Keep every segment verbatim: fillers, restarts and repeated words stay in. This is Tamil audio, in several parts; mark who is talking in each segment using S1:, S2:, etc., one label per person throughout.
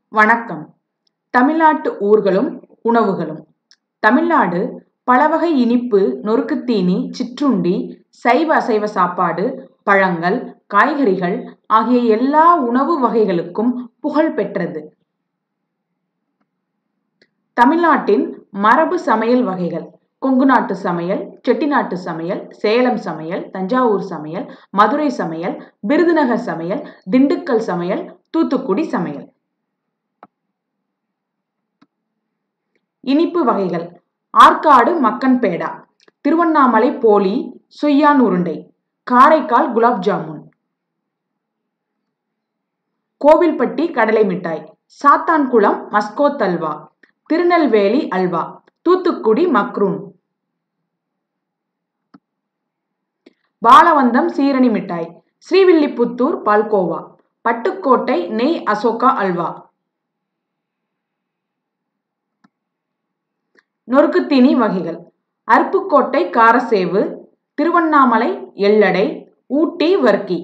S1: வணக்கம். தமிழ்நாட்டு ஊர்களும் உணவுகளும். தமிழ்நாடு பலவகை இனிப்பு, நொறுக்குத்தீனி, சிற்றுண்டி, சைவ அசைவ சாப்பாடு, பழங்கள், காய்கறிகள் ஆகிய எல்லா உணவு வகைகளுக்கும் புகழ் பெற்றது. தமிழ்நாட்டின் மரபு சமையல் வகைகள்: கொங்கு நாட்டு சமையல், செட்டிநாட்டு சமையல், சேலம் சமையல், தஞ்சாவூர் சமையல், மதுரை சமையல், விருதுநகர் சமையல், திண்டுக்கல் சமையல், தூத்துக்குடி சமையல். இனிப்பு வகைகள்: ஆற்காடு மக்கன் பேடா, திருவண்ணாமலை போளி, சுய்யான் உருண்டை, காரைக்கால் குலாப் ஜாமுன், கோவில்பட்டி கடலை மிட்டாய், சாத்தான்குளம் மஸ்கோத் அல்வா, திருநெல்வேலி அல்வா, தூத்துக்குடி மக்ரூன், பாலவந்தம் சீரணி மிட்டாய், ஸ்ரீவில்லிபுத்தூர் பால்கோவா, பட்டுக்கோட்டை நெய் அசோகா அல்வா. நொறுக்குத்தீனி வகைகள்: அருப்புக்கோட்டை காரசேவு, திருவண்ணாமலை எள்ளடை, ஊட்டி வர்க்கி,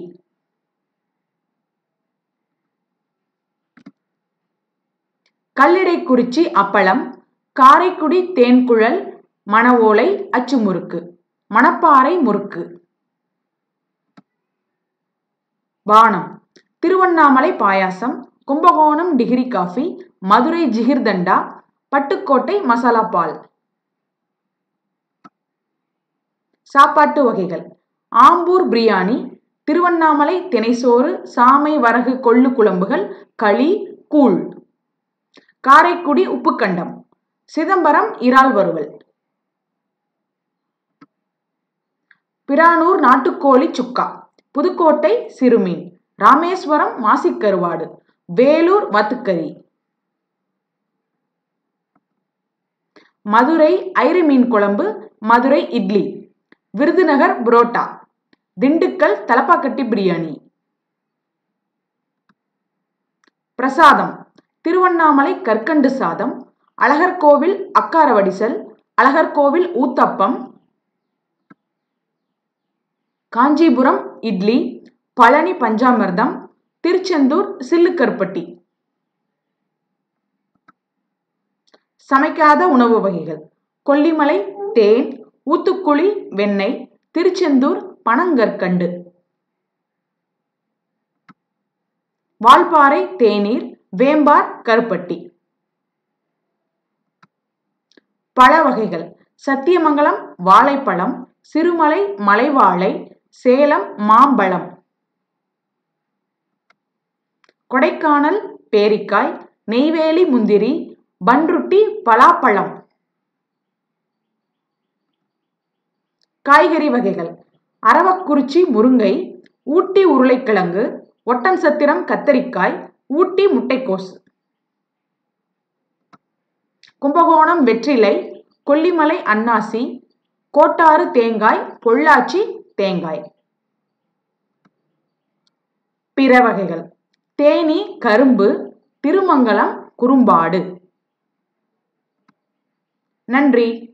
S1: கல்லிடைக்குறிச்சி அப்பளம், காரைக்குடி தேன்குழல், மணவோலை அச்சு முறுக்கு, மணப்பாறை முறுக்கு. பானம்: திருவண்ணாமலை பாயாசம், கும்பகோணம் டிகிரி காஃபி, மதுரை ஜிகிர்தண்டா, பட்டுக்கோட்டை மசாலா பால். சாப்பாட்டு வகைகள்: ஆம்பூர் பிரியாணி, திருவண்ணாமலை தினைசோறு, சாமை வரகு கொள்ளு குழம்புகள், களி, கூழ். காரைக்குடி உப்புக்கண்டம், சிதம்பரம் இறால் வறுவல், பிரானூர் நாட்டுக்கோழி சுக்கா, புதுக்கோட்டை சிறுமீன், ராமேஸ்வரம் மாசிக்கருவாடு, வேலூர் வாத்துக்கறி, மதுரை ஐரு மீன் குழம்பு, மதுரை இட்லி, விருதுநகர் புரோட்டா, திண்டுக்கல் தலப்பாக்கட்டி பிரியாணி. பிரசாதம்: திருவண்ணாமலை கற்கண்டு சாதம், அழகர்கோவில் அக்கார வடிசல், அழகர்கோவில் ஊத்தப்பம், காஞ்சிபுரம் இட்லி, பழனி பஞ்சாமிர்தம், திருச்செந்தூர் சில்லுக்கருப்பட்டி. சமைக்காத உணவு வகைகள்: கொல்லிமலை தேன், ஊத்துக்குளி வெண்ணெய், திருச்செந்தூர் பனங்கற்கண்டு, வால்பாறை தேநீர், வேம்பார் கருப்பட்டி. பழ வகைகள்: சத்தியமங்கலம் வாழைப்பழம், சிறுமலை மலைவாழை, சேலம் மாம்பழம், கொடைக்கானல் பேரிக்காய், நெய்வேலி முந்திரி, பன்ருட்டி பலாப்பழம். காய்கறி வகைகள்: அரவக்குறிச்சி முருங்கை, ஊட்டி உருளைக்கிழங்கு, ஒட்டன்சத்திரம் கத்தரிக்காய், ஊட்டி முட்டைக்கோஸ், கும்பகோணம் வெற்றிலை, கொல்லிமலை அன்னாசி, கோட்டாறு தேங்காய், பொள்ளாச்சி தேங்காய். பிற வகைகள்: தேனி கரும்பு, திருமங்கலம் குறும்பாடு. நன்றி.